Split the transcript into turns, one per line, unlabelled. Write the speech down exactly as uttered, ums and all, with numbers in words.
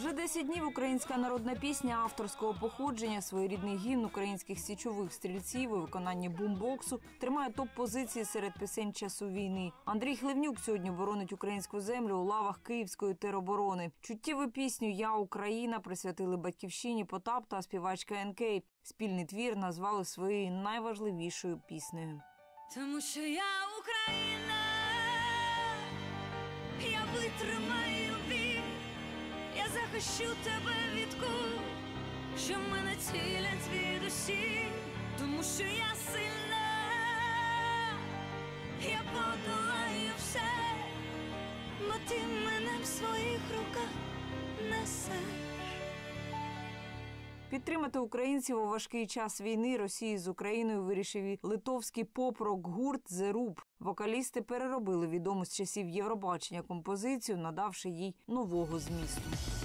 Вже десять днів українська народна пісня авторського походження, своєрідний гімн українських січових стрільців у виконанні бумбоксу тримає топ-позиції серед пісень часу війни. Андрій Хливнюк сьогодні боронить українську землю у лавах Київської тероборони. Чуттєву пісню «Я Україна» присвятили батьківщині Потап та співачка ен кей. Спільний твір назвали своєю найважливішою піснею.
Тому що я Україна, я витримаю бій, я захищу тебе від куль, що мене цілять від усі. Тому що я сильна, я подолаю все, бо ти мене в своїх руках несеш.
Підтримати українців у важкий час війни Росії з Україною вирішив і литовський поп-рок-гурт «The Rub». Вокалісти переробили відому з часів Євробачення композицію, надавши їй нового змісту.